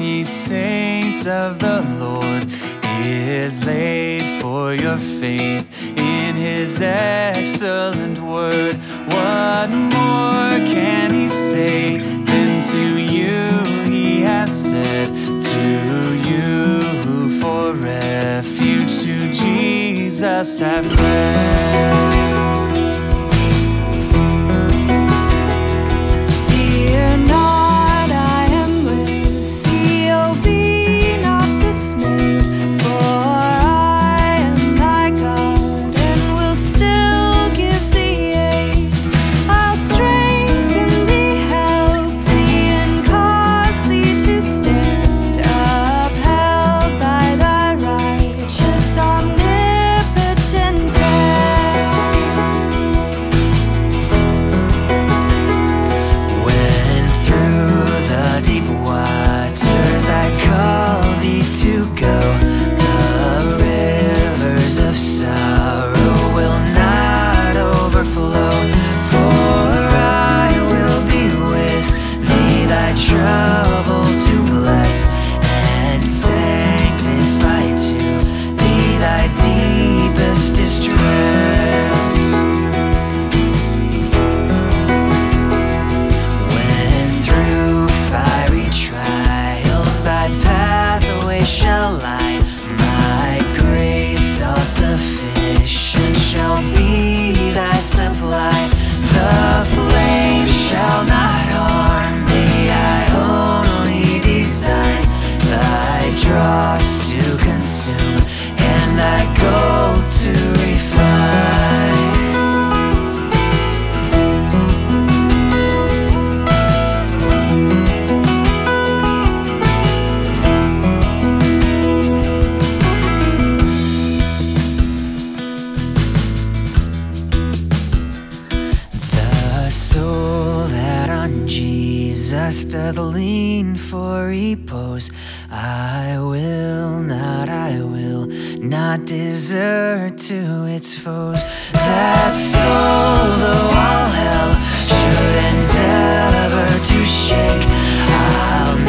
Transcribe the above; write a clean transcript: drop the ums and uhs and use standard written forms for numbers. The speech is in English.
ye saints of the Lord, is laid for your faith in his excellent word. What more can he say than to you he hath said? To you who for refuge to Jesus have fled. Jesus doth lean for repose. I will not desert to its foes. That soul, though all hell should endeavor to shake, I'll